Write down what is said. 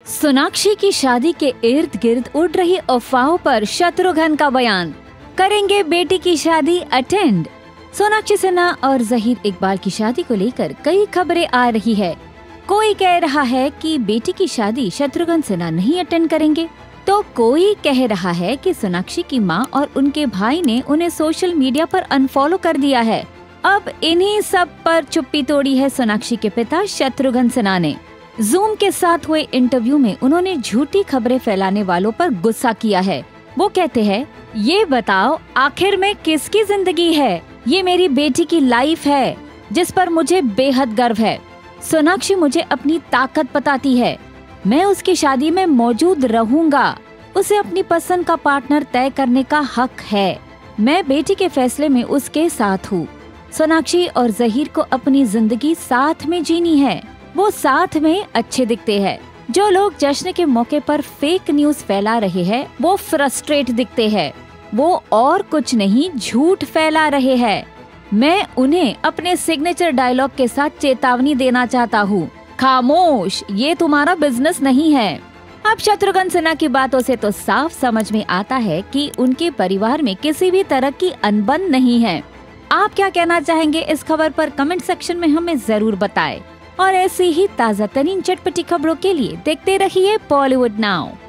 सोनाक्षी की शादी के इर्द गिर्द उड़ रही अफवाहों पर शत्रुघ्न का बयान। करेंगे बेटी की शादी अटेंड। सोनाक्षी सिन्हा और ज़हीर इकबाल की शादी को लेकर कई खबरें आ रही है। कोई कह रहा है कि बेटी की शादी शत्रुघ्न सिन्हा नहीं अटेंड करेंगे, तो कोई कह रहा है कि सोनाक्षी की मां और उनके भाई ने उन्हें सोशल मीडिया पर अनफॉलो कर दिया है। अब इन्हीं सब पर चुप्पी तोड़ी है सोनाक्षी के पिता शत्रुघ्न सिन्हा ने। जूम के साथ हुए इंटरव्यू में उन्होंने झूठी खबरें फैलाने वालों पर गुस्सा किया है। वो कहते हैं, ये बताओ आखिर में किसकी जिंदगी है? ये मेरी बेटी की लाइफ है जिस पर मुझे बेहद गर्व है। सोनाक्षी मुझे अपनी ताकत बताती है। मैं उसकी शादी में मौजूद रहूंगा। उसे अपनी पसंद का पार्टनर तय करने का हक है। मैं बेटी के फैसले में उसके साथ हूँ। सोनाक्षी और ज़हीर को अपनी जिंदगी साथ में जीनी है। वो साथ में अच्छे दिखते हैं। जो लोग जश्न के मौके पर फेक न्यूज फैला रहे हैं, वो फ्रस्ट्रेट दिखते हैं। वो और कुछ नहीं, झूठ फैला रहे हैं। मैं उन्हें अपने सिग्नेचर डायलॉग के साथ चेतावनी देना चाहता हूँ, खामोश, ये तुम्हारा बिजनेस नहीं है। अब शत्रुघ्न सिन्हा की बातों से तो साफ समझ में आता है कि उनके परिवार में किसी भी तरह की अनबन नहीं है। आप क्या कहना चाहेंगे इस खबर पर? कमेंट सेक्शन में हमें जरूर बताएं। और ऐसी ही ताज़ा तरीन चटपटी खबरों के लिए देखते रहिए बॉलीवुड नाउ।